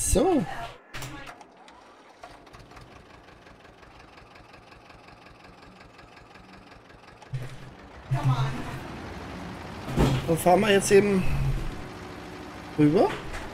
So. Dann fahren wir jetzt eben rüber.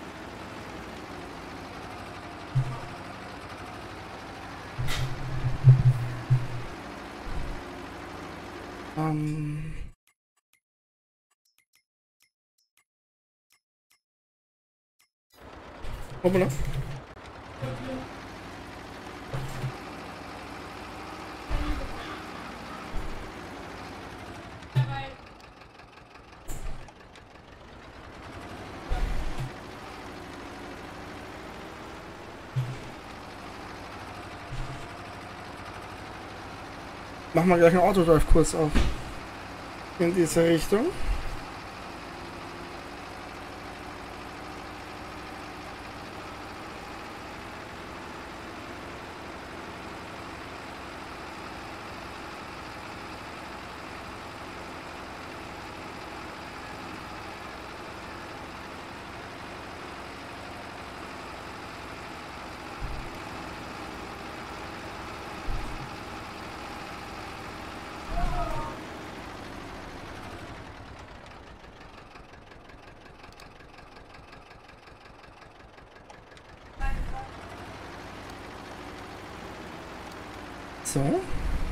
Hoppala. Machen wir gleich einen Autodrive-Kurs auf. In diese Richtung. So.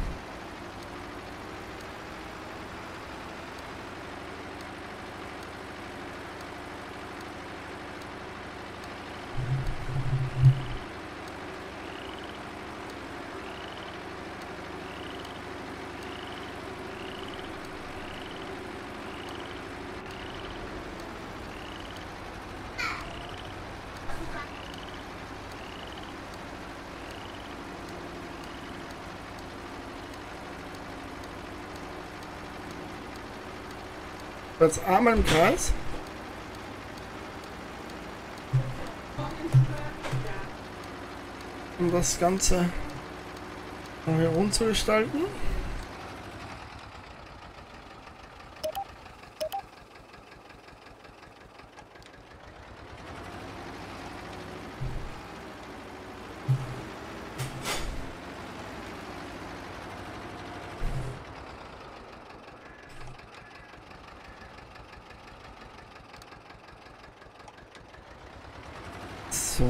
Jetzt einmal im Kreis. Um das Ganze hier rund zu gestalten. So.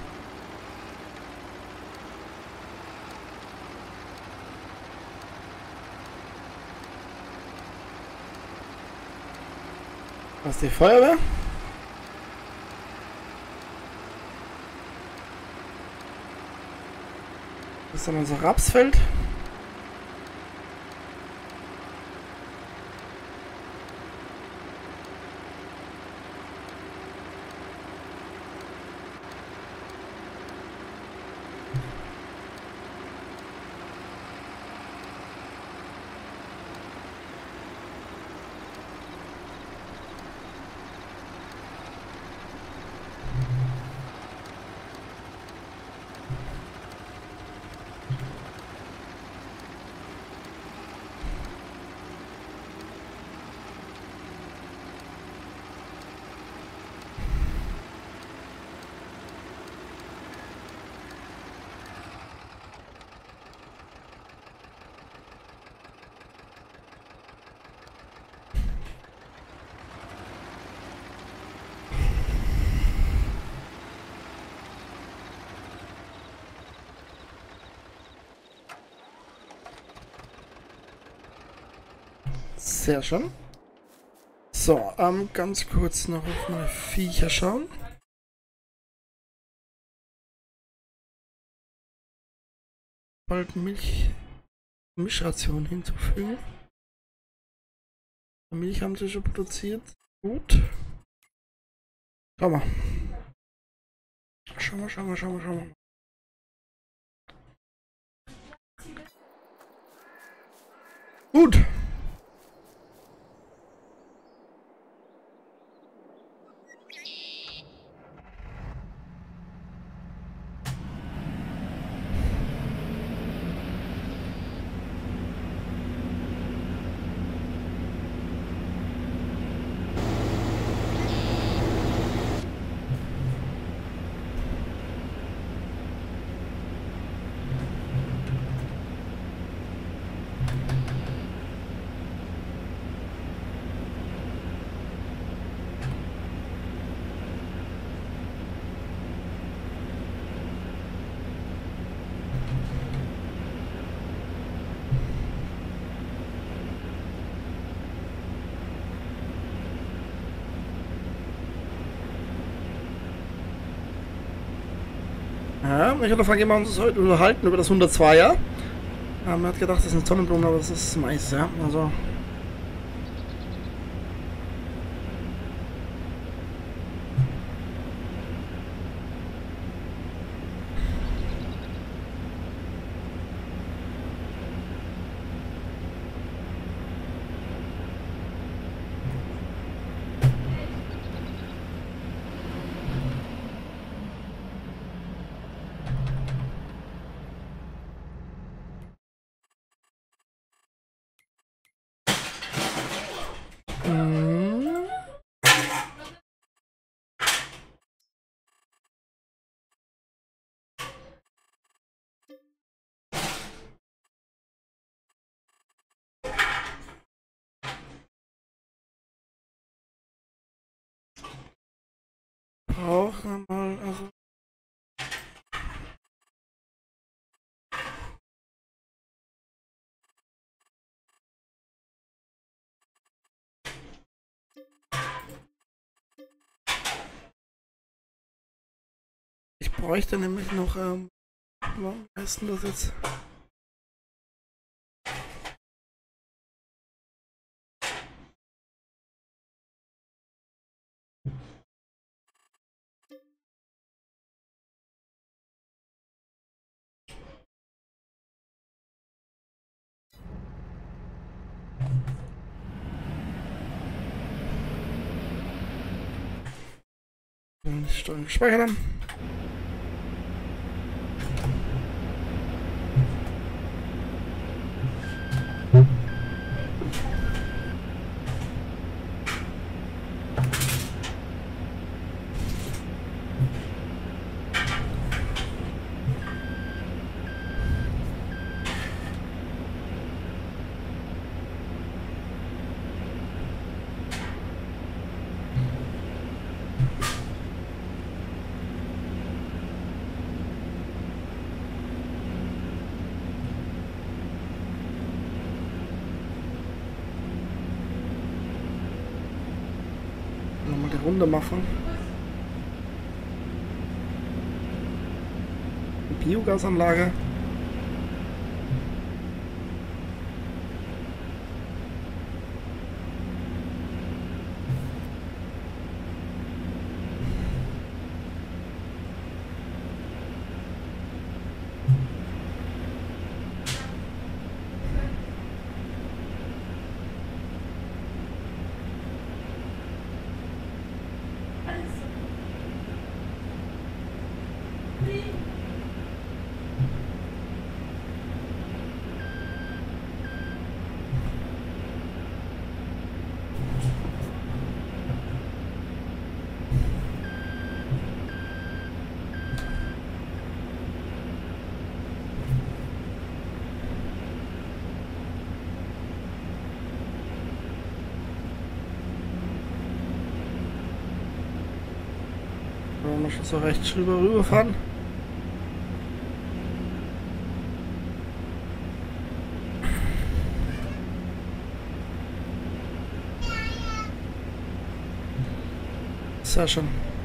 Das ist die Feuerwehr. Das ist dann unser Rapsfeld. Sehr schön. So, ganz kurz noch auf meine Viecher schauen. Bald Mischration hinzufügen. Milch haben sie schon produziert. Gut. Schau mal. Schau mal. Gut. Ja, ich hatte vorhin uns heute unterhalten über das 102er. Man hat gedacht, das sind Sonnenblumen, aber das ist Mais, ja. Also. Brauchen wir mal, also. Ich bräuchte nämlich noch, warum heißt denn das jetzt? Steuern gespeichert. Nochmal die Runde machen. Die Biogasanlage. Wir schon so rechts rüberfahren. Sehr schön.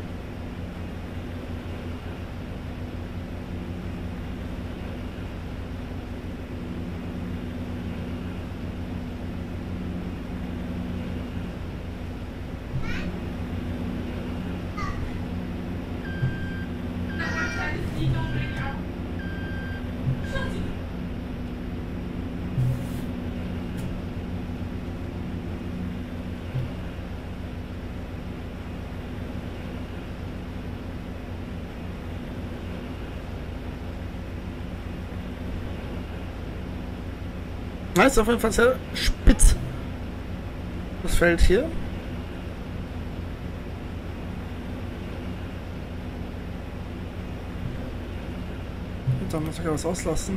Na, ist auf jeden Fall sehr spitz. Das Feld hier. Und dann muss ich was auslassen.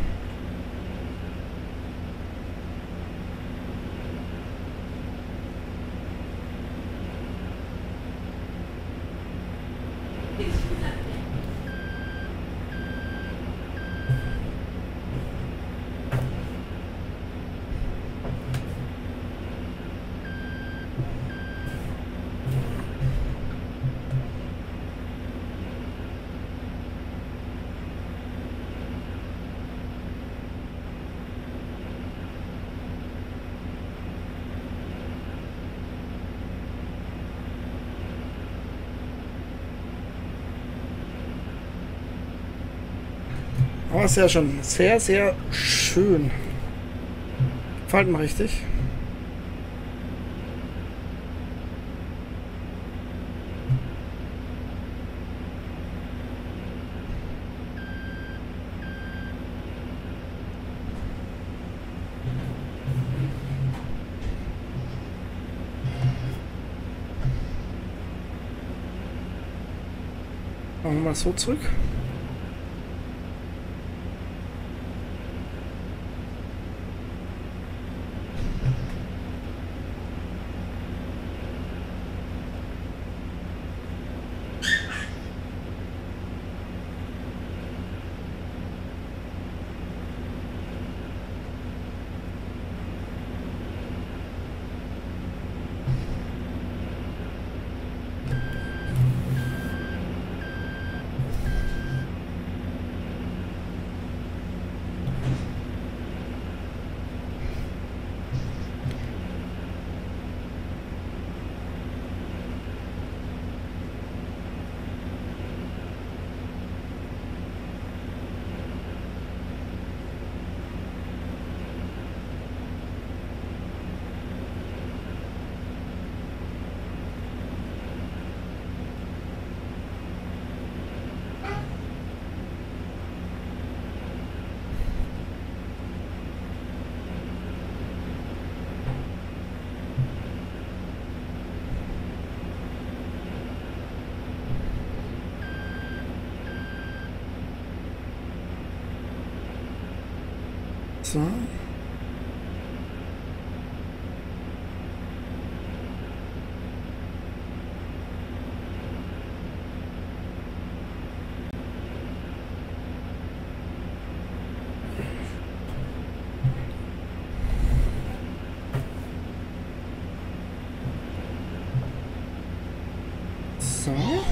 Aber sehr schön. Sehr, sehr schön. Gefällt mir richtig. Machen wir mal so zurück. So. So.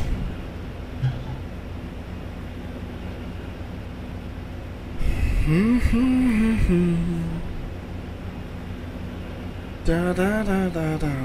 Da da da da da.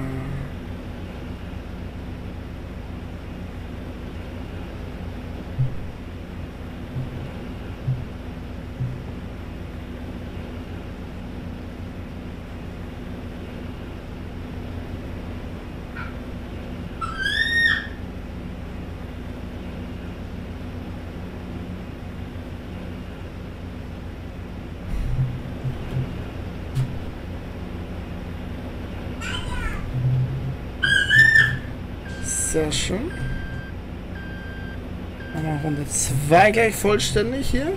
Sehr schön. Machen wir Runde 2 gleich vollständig hier.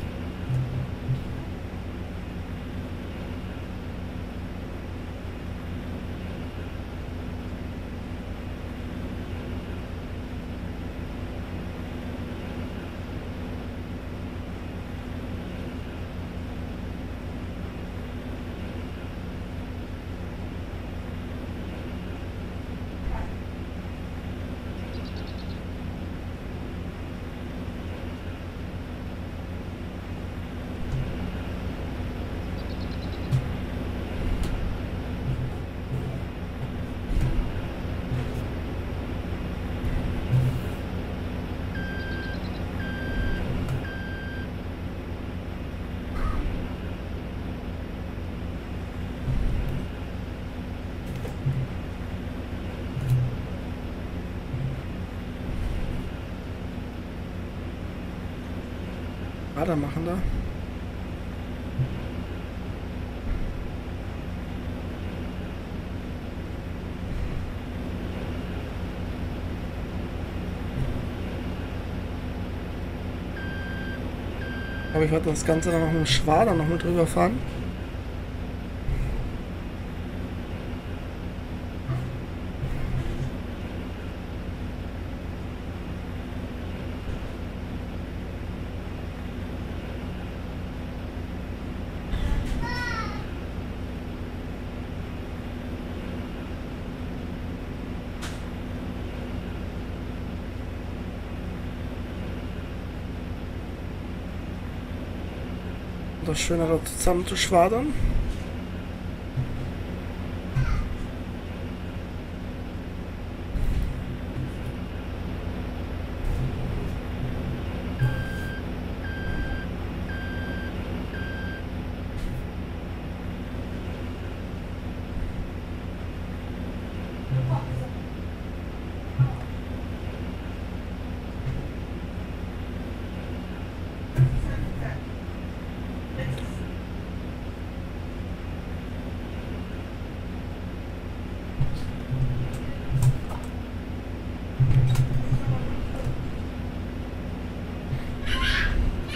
Weitermachen da. Aber ich werde das Ganze dann noch mit dem Schwader noch mit drüber fahren. Das Schöne da zusammen zu schwadern.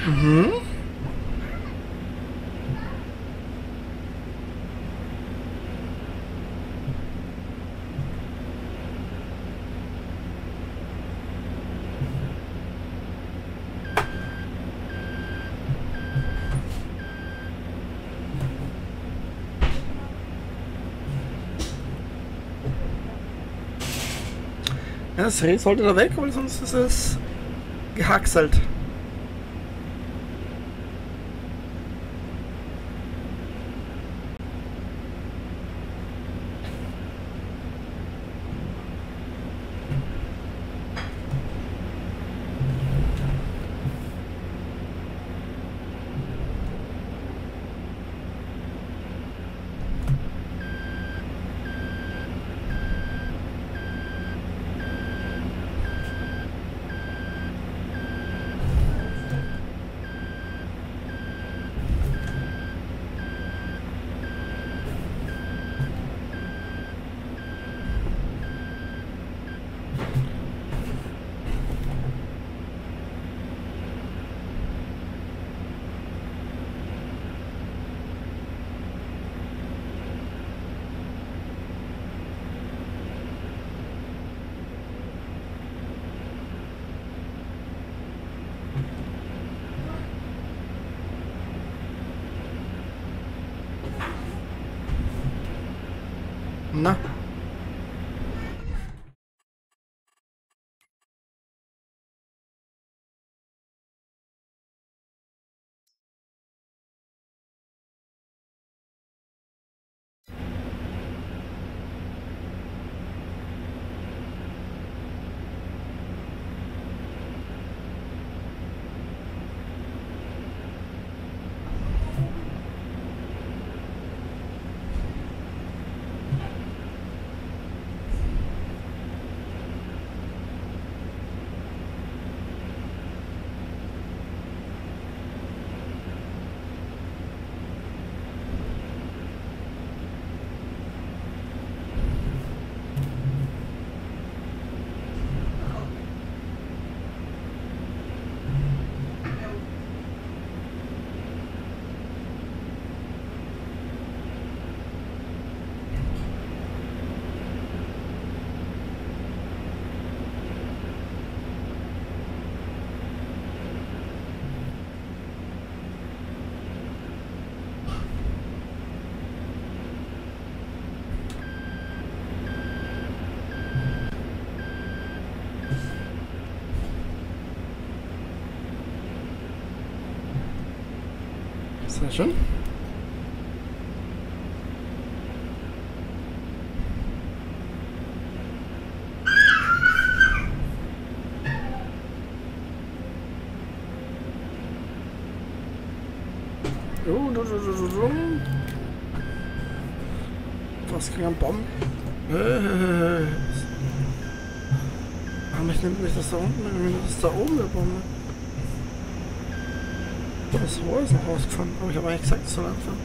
Mhm. Ja, das Reh sollte da weg, weil sonst ist es gehackselt. Na. Sehr schön. Was ging am Baum? Mich nimmt nicht das da unten, das ist da oben der Baum. Das Rohr ist noch rausgefahren, aber ich habe eigentlich gesagt, es soll anfangen.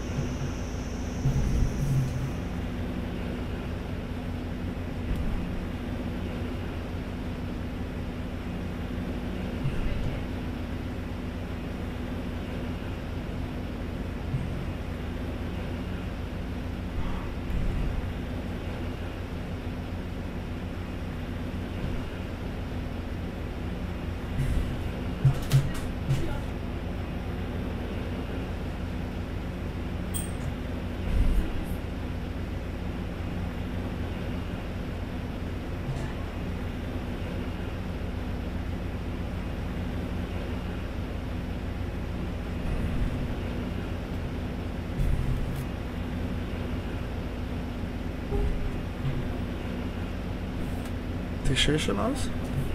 Sieht schön aus.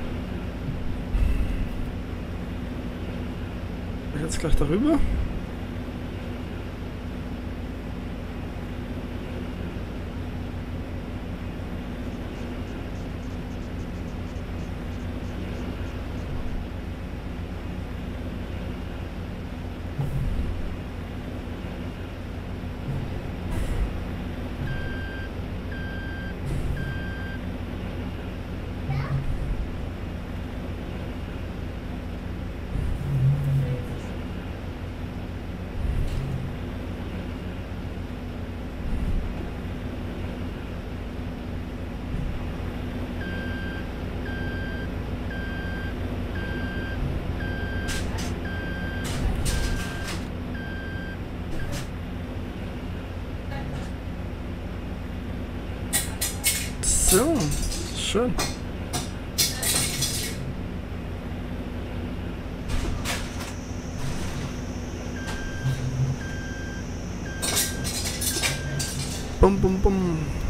Jetzt gleich darüber. So, schön. Bum, bum, bum.